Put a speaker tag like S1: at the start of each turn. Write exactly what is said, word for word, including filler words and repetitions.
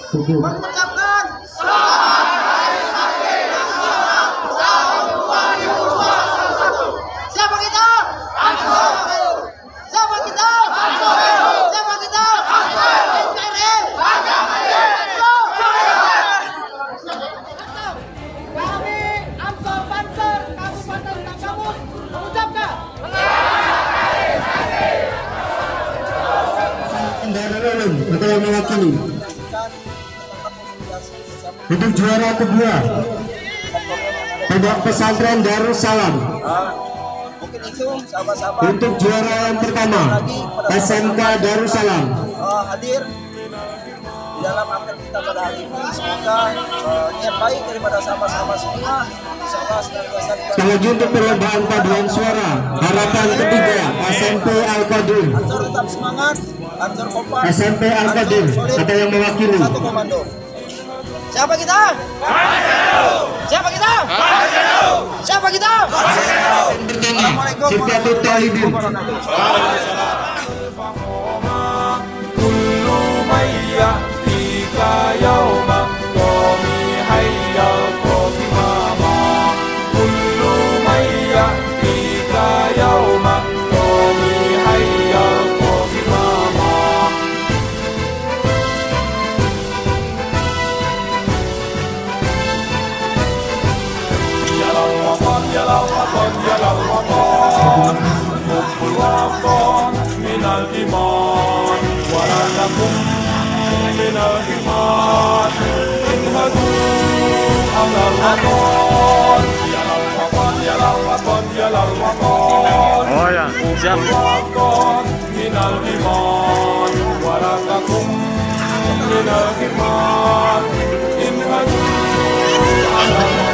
S1: Tujuh.
S2: mengucapkan siapa kita? Siapa kita? Siapa kita? Kami Ansor Banser Kabupaten Tanggamus mengucapkan
S1: Kendaraan umum atau yang mewakili. Untuk juara kedua Pondok Pesantren Darussalam.
S2: mungkin itu sahabat-sahabat
S1: Untuk juara yang pertama S M K Darussalam.
S2: uh, hadir di dalam apel kita pada hari ini. Semoga uh, niat baik daripada sahabat-sahabat semua insyaallah senantiasa
S1: Sekali lagi untuk perlombaan paduan suara harapan ketiga S M P Al-Qadim.
S2: Ansor tetap semangat, Ansor kompak,
S1: S M P Al-Qadim ada yang mewakili.
S2: satu komando. Siapa kita? Siapa kita? Siapa kita? Assalamualaikum
S1: Sifatul Talibin.
S3: kullu may ya'tika yawma qawmi hayyal qatimama kullu may ya'tika yawma qawmi hayyal qatimama yalal watan yalal watan yalal watan hubbul watan minal iman wala lakum minal iman inhadu alal watan yalal watan yalal watan yalal watan
S4: Oh ya, siap.
S3: watan minal iman wala lakum minal iman inhadu alal